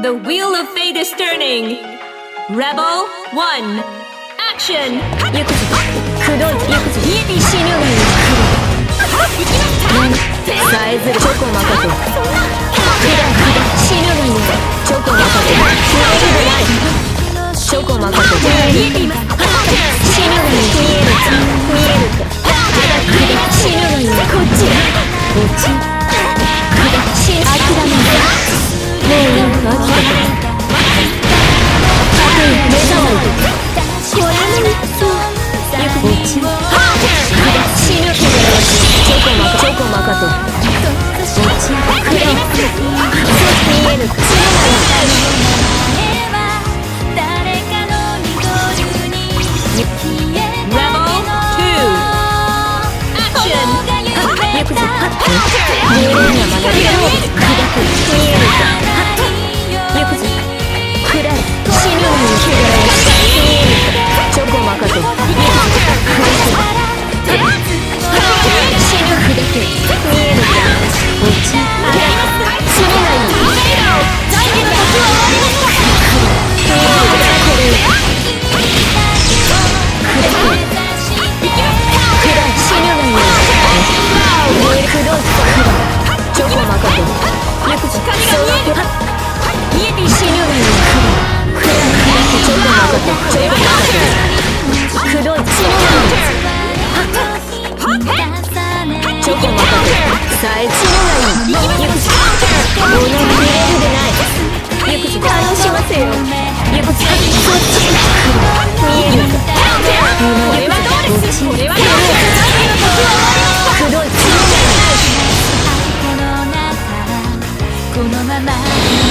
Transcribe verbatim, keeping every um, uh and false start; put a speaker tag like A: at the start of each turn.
A: The wheel of fate is turning. Rebel one. Action.
B: よくぞ黒いよくぞイエティ死ぬがいい何さえずるチョコマカトクダクダ死ぬがいいチョコマカトク消えるでないチョコマカトクイエティます死ぬがいい見えるか見えるかクダクダ死ぬがいいこっちこっちクダ死ぬ諦めないもういい飽きたか目障りこれもそうよくこっち死ぬけどチョコマカチョコマカとこっちくれ見えるかよくぞ見えるにはまだ見えるかよくぞくらい死ぬのにくらい見えるかチョコマカとよくぞ死ぬくだけ見えるかこっち死ぬがいい残機の時は終わりました見えるかこれくだけくらい死ぬがいい見えるくどいチョコマカとよくぞそうやってイエティ死ぬがいいくらいチョコマカとチョコマカとくどい死ぬがいいチョコマカとさえ死ぬがいいよくぞおの見れるでないよくぞ楽しませよよくぞそっち見えるかこれはどうですこれはどうですくどい死ぬがいいこのまま